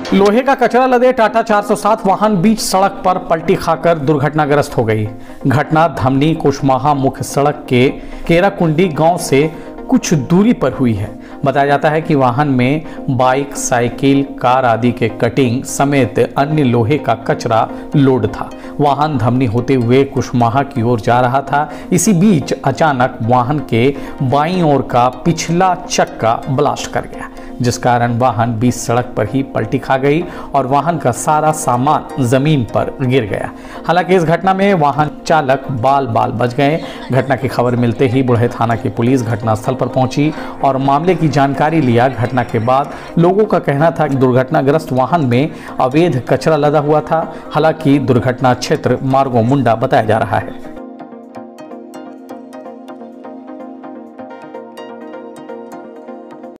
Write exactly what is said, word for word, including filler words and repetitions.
लोहे का कचरा लदे टाटा चार सौ सात वाहन बीच सड़क पर पलटी खाकर दुर्घटनाग्रस्त हो गई। घटना धमनी कुशमाहा मुख्य सड़क के केराकुंडी गांव से कुछ दूरी पर हुई है। बताया जाता है कि वाहन में बाइक, साइकिल, कार आदि के कटिंग समेत अन्य लोहे का कचरा लोड था। वाहन धमनी होते हुए कुशमाहा की ओर जा रहा था। इसी बीच अचानक वाहन के बाईं ओर का पिछला चक्का ब्लास्ट कर गया, जिस कारण वाहन बीच सड़क पर ही पलटी खा गई और वाहन का सारा सामान जमीन पर गिर गया। हालांकि इस घटना में वाहन चालक बाल बाल बच गए। घटना की खबर मिलते ही बुढ़े थाना की पुलिस घटनास्थल पर पहुंची और मामले की जानकारी लिया। घटना के बाद लोगों का कहना था कि दुर्घटनाग्रस्त वाहन में अवैध कचरा लदा हुआ था। हालांकि दुर्घटना क्षेत्र मार्गो मुंडा बताया जा रहा है।